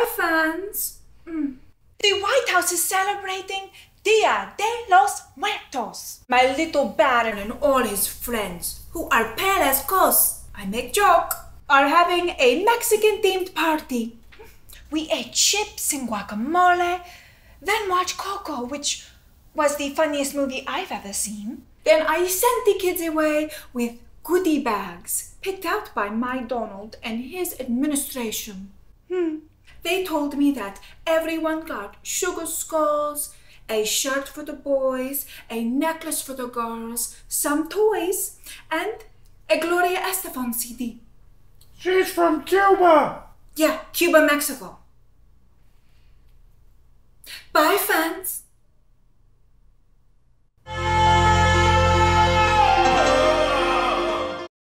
Bye, fans. The White House is celebrating Dia de los Muertos. My little Baron and all his friends, who are pale as ghosts, I make joke, are having a Mexican-themed party. We ate chips and guacamole, then watched Coco, which was the funniest movie I've ever seen. Then I sent the kids away with goodie bags picked out by my Donald and his administration. They told me that everyone got sugar skulls, a shirt for the boys, a necklace for the girls, some toys, and a Gloria Estefan CD. She's from Cuba! Yeah, Cuba, Mexico. Bye, fans.